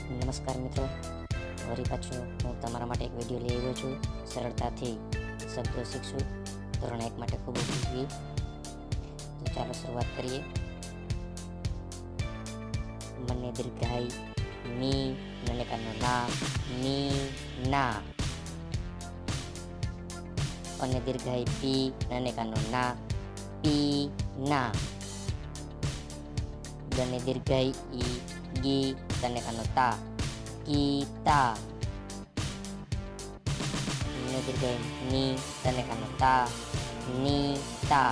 નમસ્કાર મિત્રો, વળી પાછો હું તમારા માટે એક વિડીયો લઈ આવ્યો છું. સરળતાથી શબ્દો શીખશું ધોરણ 1 માટે ખૂબ ઉપયોગી. તો ચાલો શરૂઆત કરીએ. મને દીર્ઘાઈ મી, નનેકાનો ના, ની ના. અને દીર્ઘાઈ પી, નનેકાનો ના, પી ના. ગને દીર્ઘાઈ ઈ, ગી, તનેકાનો તા, ગીતા. ને દીર્ઘાઈ ની, તનેકાનો તા, નીતા.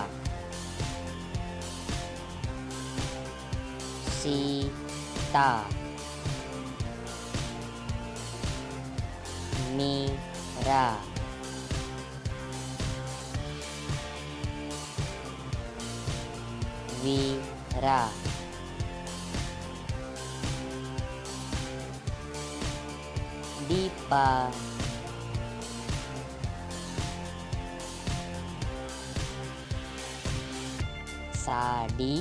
સીતા. મીરા. વીરા. દીપા. સાડી.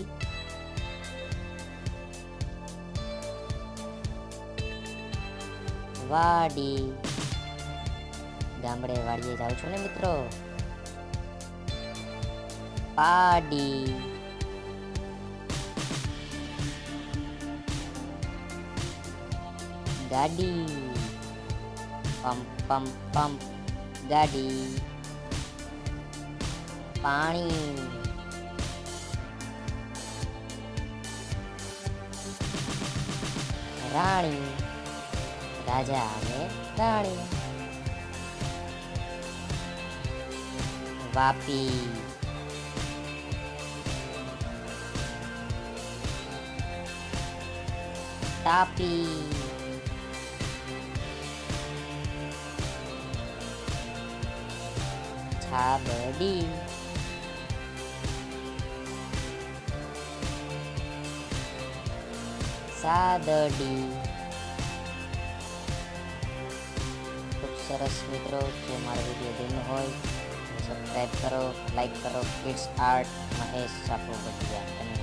વાડી. ગામડે વાડીએ જાઉં છું ને મિત્રો. પાડી. ગાડી. પંપ પંપ પંપ ગાડી. પાણી. રાણી. રાજા અને રાણી. વાપી. તાપી. છાબડી. સાદડી. ખૂબ સરસ મિત્રો, જો મારો વિડીયો ગમ્યો હોય સબસ્ક્રાઈબ કરો, લાઈક કરો. Kids art Mahesh Sapu ભટિયા.